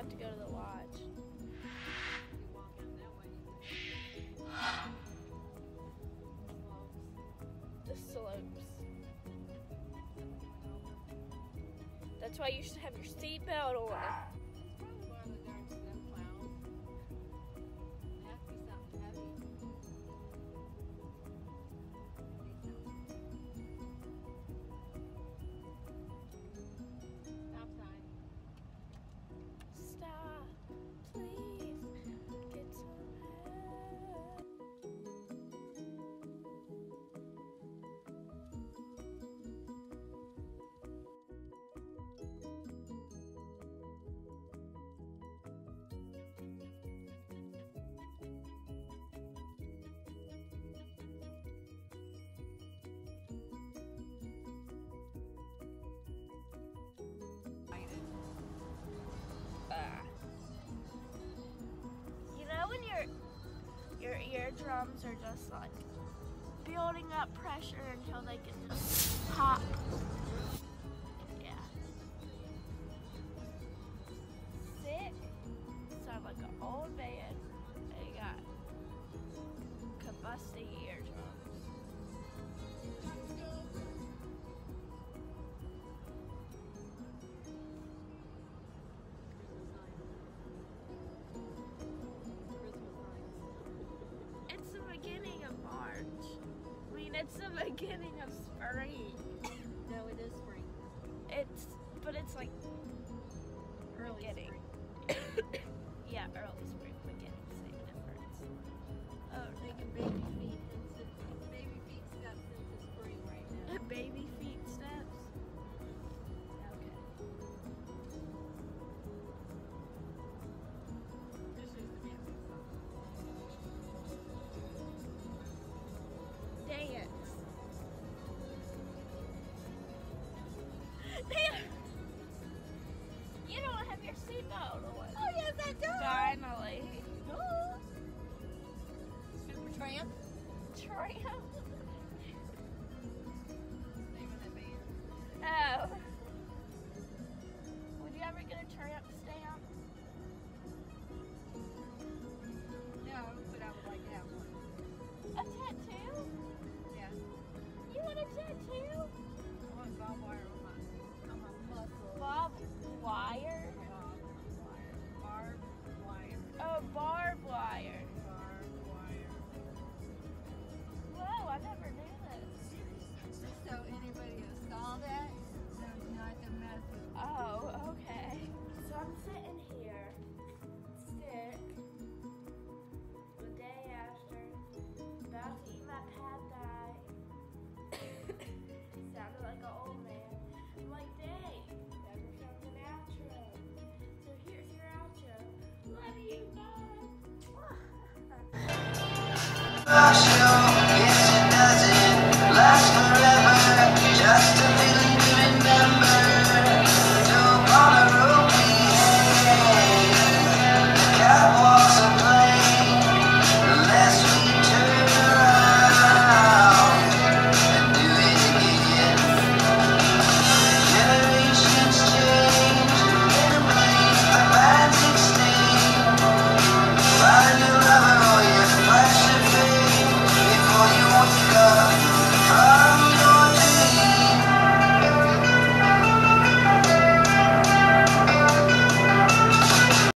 to go to the lodge. The slopes. That's why you should have your seatbelt on. Stop, please. Get some help. You know when your eardrums are just like building up pressure until they can just pop? Yeah. Sick. Sound like an old man. They got combusting eardrums. It's the beginning of March. I mean, it's the beginning of spring. No, it is spring. But it's like Early beginning. spring. Yeah, early spring, beginning, same difference. Oh, Taking baby feet steps into spring right now. baby feet steps. Okay. This is the music song. Dance. You don't have your seatbelt on. Oh yes, I do. Finally. Oh. Super Tramp. Tramp. Name of that band. Oh.